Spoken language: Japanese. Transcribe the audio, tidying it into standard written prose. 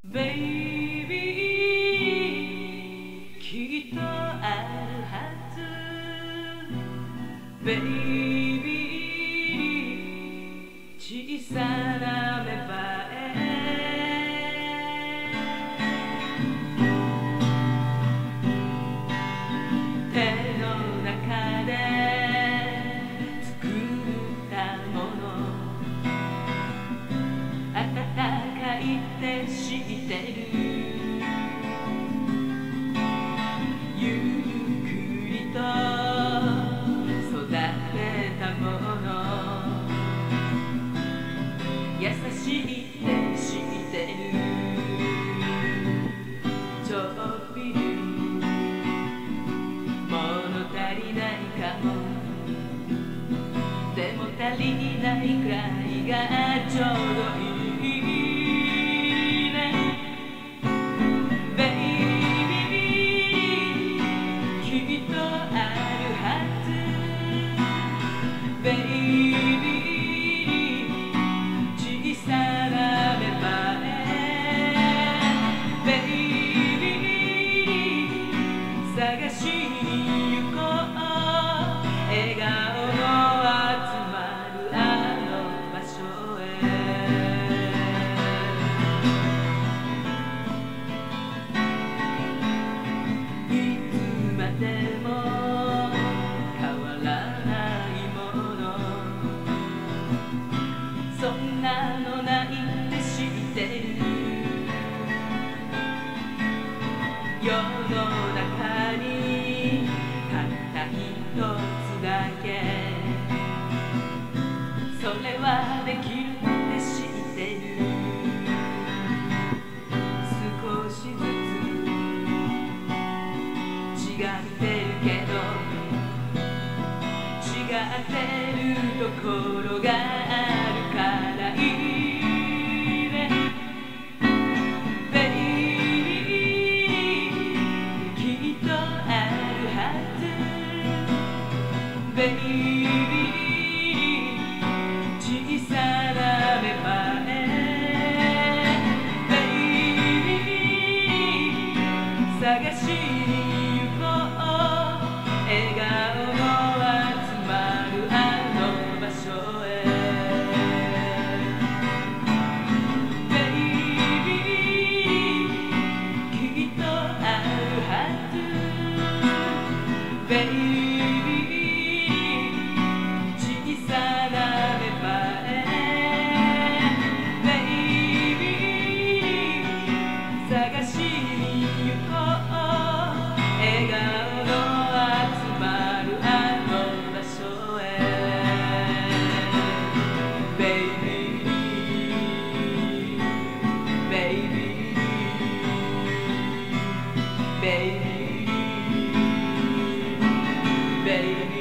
ベイビーきっとあるはずベイビー小さな芽生え手の中で作ったもの温かいって知ってるゆっくりと育てたもの優しいって知ってるちょっぴり物足りないかもでも足りないくらいがちょうどいいベイビー小さな芽生えベイビー探しに行こう笑顔の集まるあの場所へいつまでも変わらないそんなのないって知ってる世の中にたった一つだけそれはできるって知ってる少しずつ違ってるけど違ってるところがあるからいいねベイビーきっとあるはずベイビー小さな芽生えベイビー探しに行こう笑顔の集まるあの場所へベイビーきっとあるはずベイビー小さな芽生えベイビー探しに行こう笑顔の集まるあの場所へベイビーベイビーベイビーベイビー